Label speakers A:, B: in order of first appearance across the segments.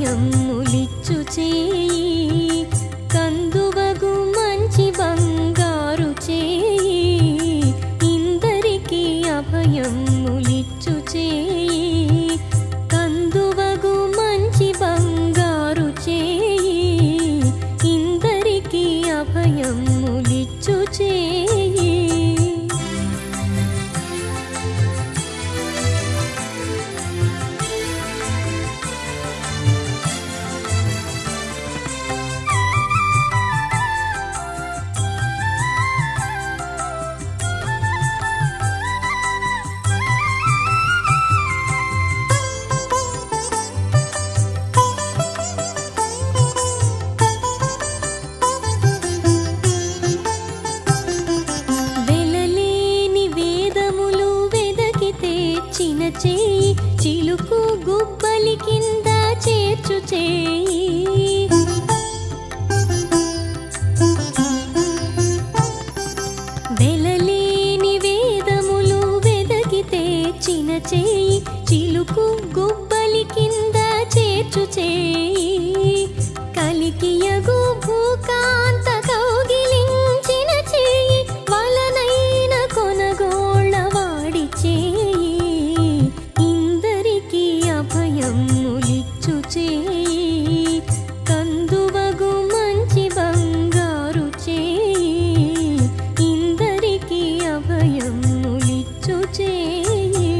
A: అభయములిచ్చు చేయి కందువగు మంచి బంగారు చేయి ఇందరికీ అభయములిచ్చు చేయి కందువగు మంచి బంగారు చేయి ఇందరికీ అభయములిచ్చు చేయి చేయి చిలుకు గుబ్బలి కింద చేర్చు చేయి వెలలేని వేదములు వెదకి తెచ్చిన చేయి చిలుకు గుబ్బలి కింద చేర్చు చేయి కలికియగు భూకాంత కౌగిలించిన చేయి వలనైన కొనగోళ్ళ వాడి చేయి అభయములిచ్చు చేయి కందువగు మంచి బంగారు చేయి ఇందరికీ అభయములిచ్చు చేయి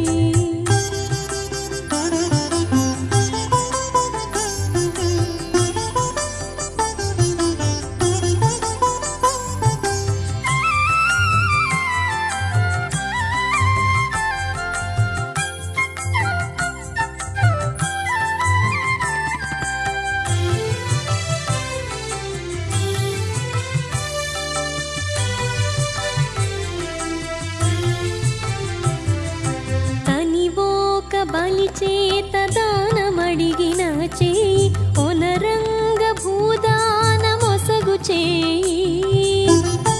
A: బలి చేత దానమడిగిన చేయి ఒనరంగ భూదాన మొసగు చేయి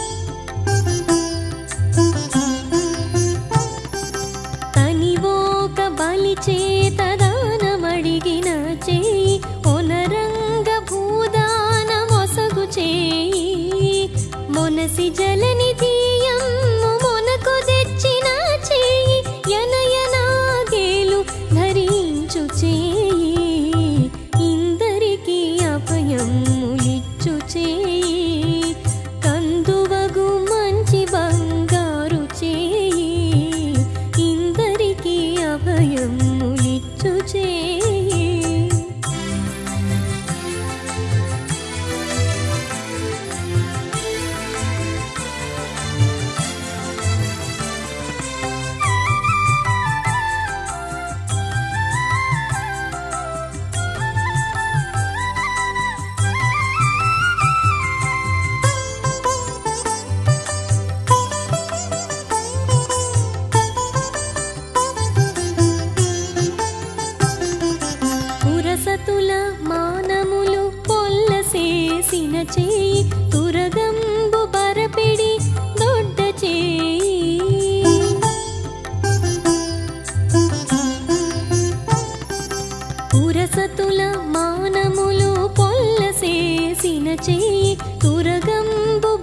A: తనివోక బలి చేత దానమడిగిన చేయి ఒనరంగ భూదాన మొసగు చేయి మొనసి జలనిధియమ్ము మొనకు తెచ్చిన చేయి యనయనాగేలు ధరించు చేయి ఇందరికీ అభయములిచ్చు చేయి కందువగు మంచి బంగారు చేయి ఇందరికీ అభయములిచ్చు చేయి పురసతుల మానములు పొల్లసేసిన చేయి తురగంబు బరపిడి దొడ్డ చేయి పురసతుల మానములు పొల్లసేసిన చేయి తురగంబు